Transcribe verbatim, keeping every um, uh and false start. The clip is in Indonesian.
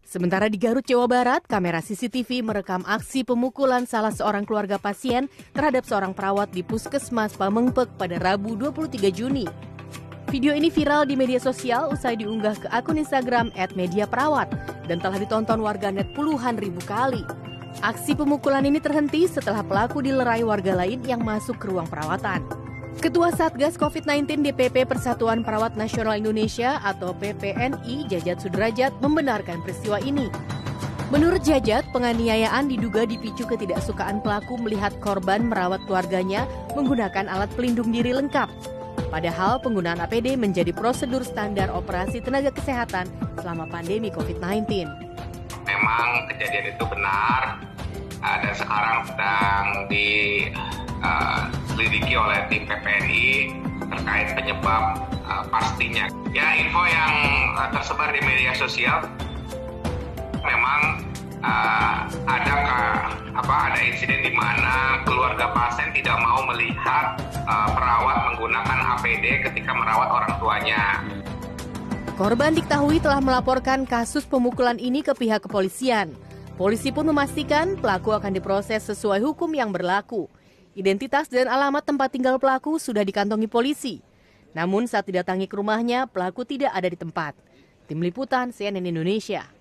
Sementara di Garut, Jawa Barat, kamera C C T V merekam aksi pemukulan salah seorang keluarga pasien terhadap seorang perawat di Puskesmas Pamengpek pada Rabu dua puluh tiga Juni. Video ini viral di media sosial usai diunggah ke akun Instagram et media perawat dan telah ditonton warganet puluhan ribu kali. Aksi pemukulan ini terhenti setelah pelaku dilerai warga lain yang masuk ke ruang perawatan. Ketua Satgas covid sembilan belas D P P Persatuan Perawat Nasional Indonesia atau P P N I Jajat Sudrajat membenarkan peristiwa ini. Menurut Jajat, penganiayaan diduga dipicu ketidaksukaan pelaku melihat korban merawat keluarganya menggunakan alat pelindung diri lengkap. Padahal penggunaan A P D menjadi prosedur standar operasi tenaga kesehatan selama pandemi covid sembilan belas. Memang kejadian itu benar dan sekarang sedang diselidiki uh, oleh tim P P N I terkait penyebab uh, pastinya. Ya, info yang uh, tersebar di media sosial memang uh, ada apa ada insiden di mana keluarga pasien tidak mau melihat uh, perawat menggunakan A P D ketika merawat orang tuanya. Korban diketahui telah melaporkan kasus pemukulan ini ke pihak kepolisian. Polisi pun memastikan pelaku akan diproses sesuai hukum yang berlaku. Identitas dan alamat tempat tinggal pelaku sudah dikantongi polisi. Namun saat didatangi ke rumahnya, pelaku tidak ada di tempat. Tim Liputan C N N Indonesia.